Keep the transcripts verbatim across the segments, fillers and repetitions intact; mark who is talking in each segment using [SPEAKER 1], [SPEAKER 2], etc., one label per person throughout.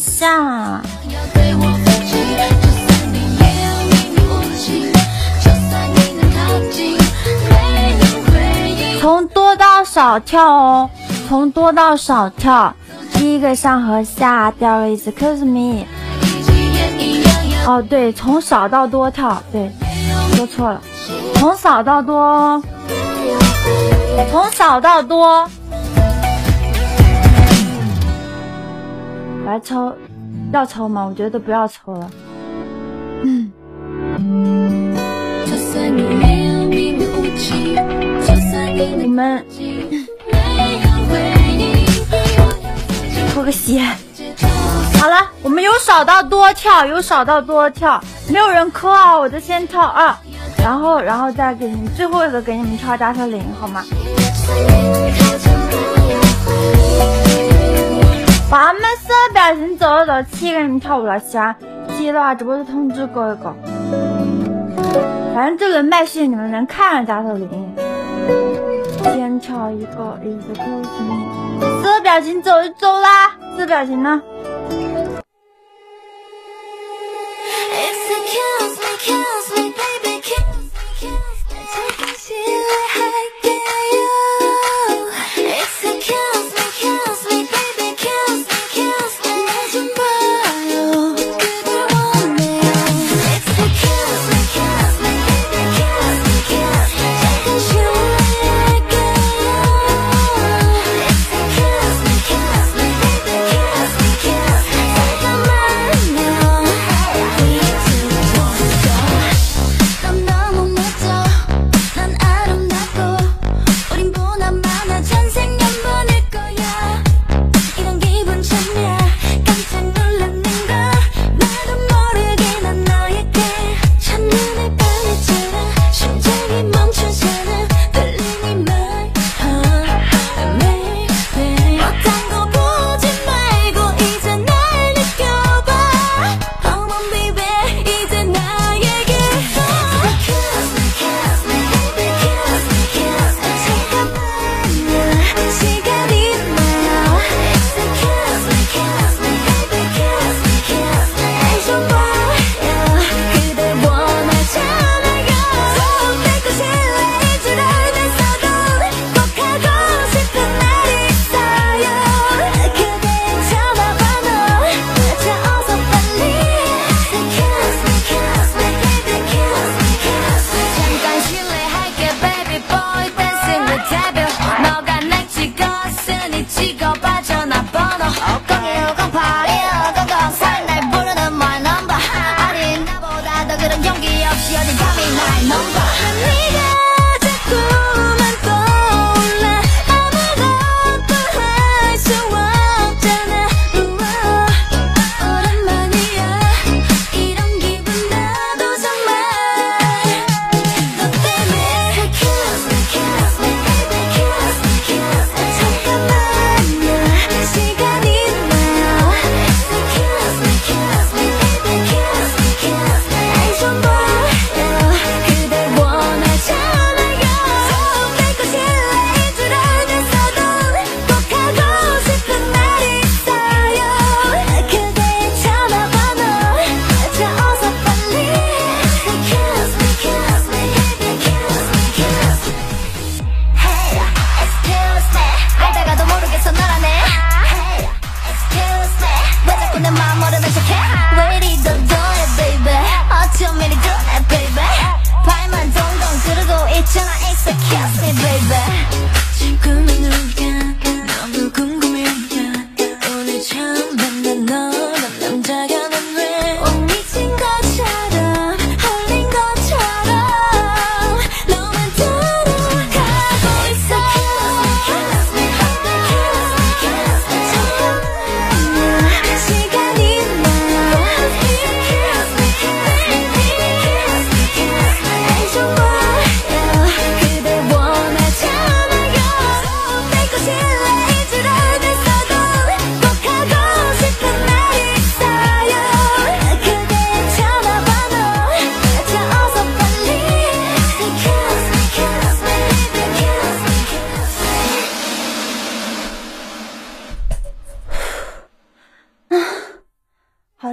[SPEAKER 1] 下。从多到少跳哦，从多到少跳。第一个上和下，第二个 excuse me。哦，对，从少到多跳，对，说错了，从少到多，从少到多。来抽，要抽吗？我觉得不要抽了。嗯。我们抽个血。好了，我们由少到多跳，由少到多跳，没有人扣啊，我就先跳二，然后然后再给你们最后一个给你们跳加特林，好吗？宝宝们所有表情走了走，七给你们跳舞了，喜欢喜欢的话直播就通知勾一勾。反正这轮麦序你们能看上加特林。先跳一个 excuse me， 所有表情走就走啦，所有表情呢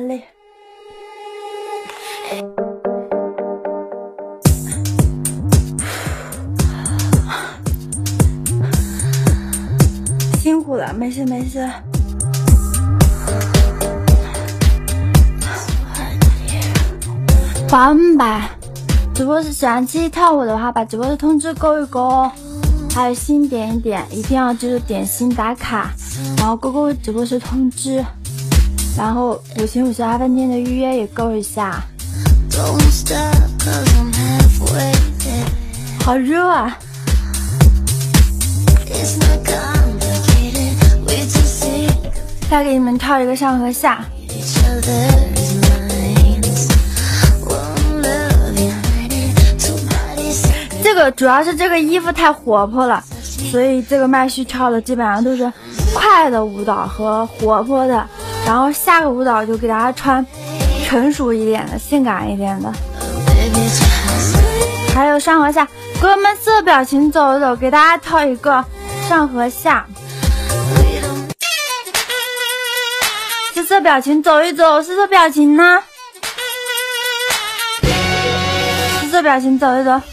[SPEAKER 1] 累。辛苦了，没事没事。宝宝们把直播室喜欢继续跳舞的话，把直播室通知勾一勾哦，还有心点一点，一定要记住点心打卡，然后勾勾直播室通知，然后五星五十二饭店的预约也勾一下。好热啊！再给你们跳一个上和下。这个主要是这个衣服太活泼了，所以这个麦序跳的基本上都是快的舞蹈和活泼的，然后下个舞蹈就给大家穿成熟一点的、性感一点的。还有上和下，哥们色表情走一走，给大家跳一个上和下。色色表情走一走，色色表情呢？色色表情走一走。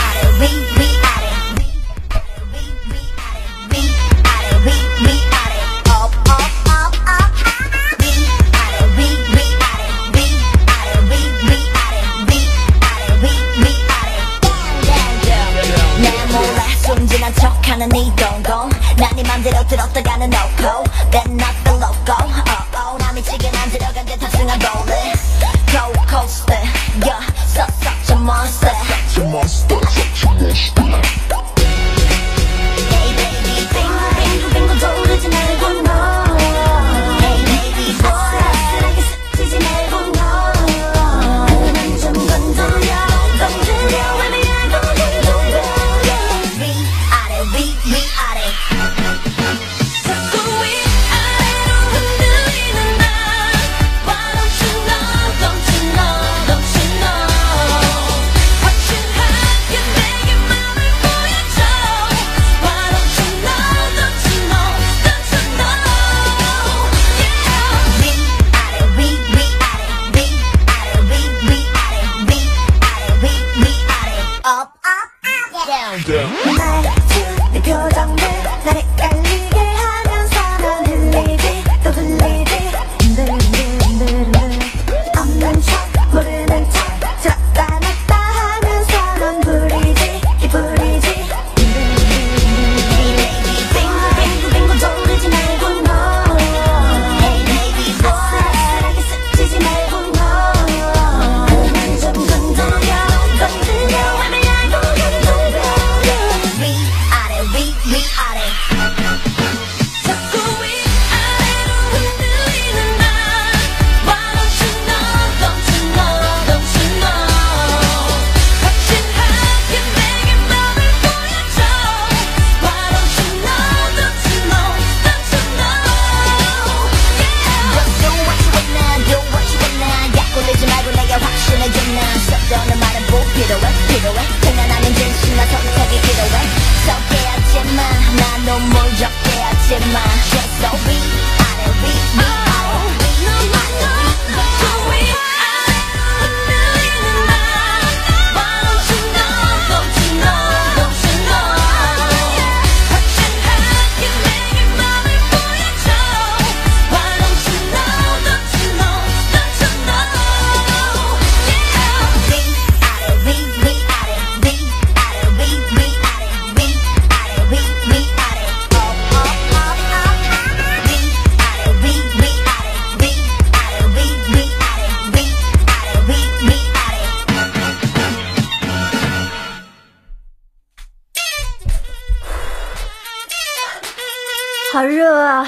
[SPEAKER 1] 好热啊！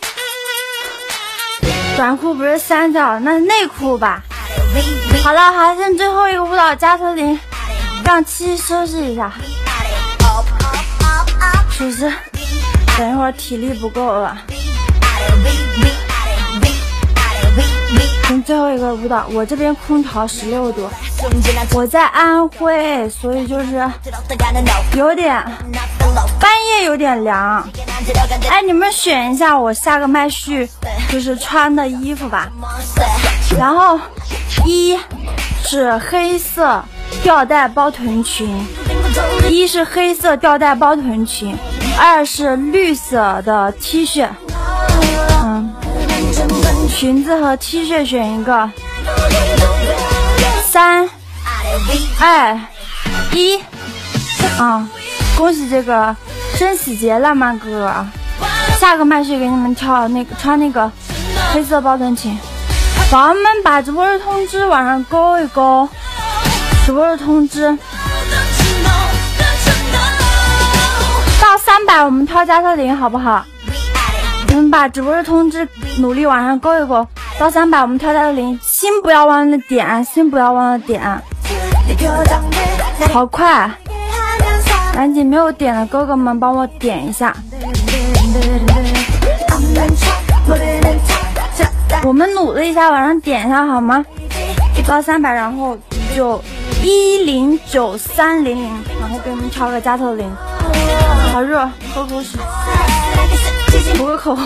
[SPEAKER 1] 短裤不是三角，那是内裤吧？好了，还剩最后一个舞蹈加特林，让七收拾一下。属实，等一会儿体力不够了。剩最后一个舞蹈，我这边空调十六度，我在安徽，所以就是有点半夜有点凉。哎，你们选一下我下个麦序就是穿的衣服吧。然后一是黑色吊带包臀裙，一是黑色吊带包臀裙，二是绿色的 T 恤。嗯，裙子和 T 恤选一个。三二一，啊！恭喜这个升喜节浪漫哥哥啊！下个麦序给你们跳那个穿那个黑色包臀裙。宝宝们把直播日通知往上勾一勾，直播日通知到三百我们跳加特林好不好？你们把直播日通知努力往上勾一勾，到三百我们跳加特林，心不要忘了点，心不要忘了点，好快！赶紧没有点的哥哥们帮我点一下。我们努力一下，往上点一下好吗？到三百，然后就一零九三零零，然后给你们敲个加特林。好热，喝口水，涂个口红。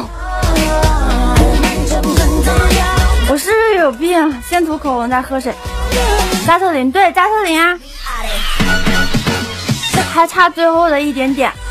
[SPEAKER 1] 我是不是有病？先涂口红再喝水。加特林，对，加特林啊，还差最后的一点点，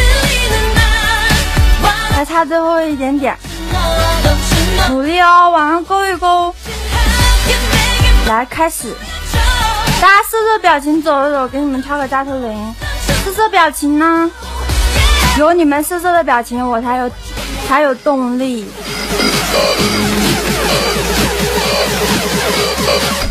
[SPEAKER 1] 还差最后一点点。努力哦，往上勾一勾，来开始，大家色色表情走一走，给你们跳个加特林。色色表情呢，有你们色色的表情，我才有才有动力。